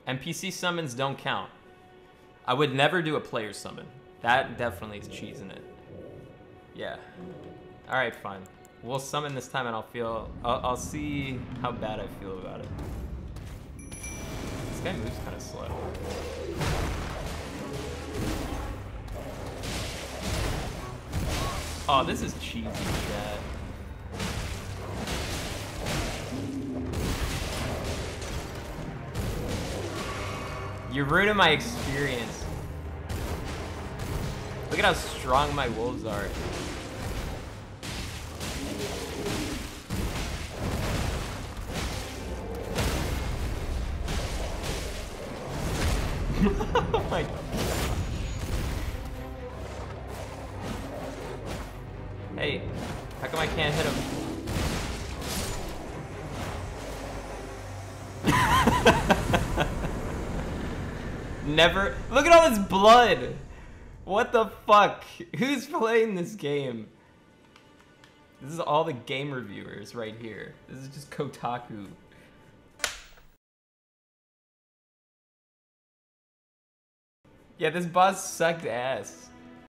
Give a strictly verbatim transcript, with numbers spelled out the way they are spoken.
N P C summons don't count. I would never do a player summon. That definitely is cheesing it. Yeah. All right, fine. We'll summon this time, and I'll feel. I'll, I'll see how bad I feel about it. This guy moves kind of slow. Oh, this is cheesy, chat. You're ruining my experience. Look at how strong my wolves are. Oh my God. Hey, how come I can't hit him? Never. Look at all this blood. What the fuck? Who's playing this game? This is all the game reviewers right here. This is just Kotaku. Yeah, this boss sucked ass.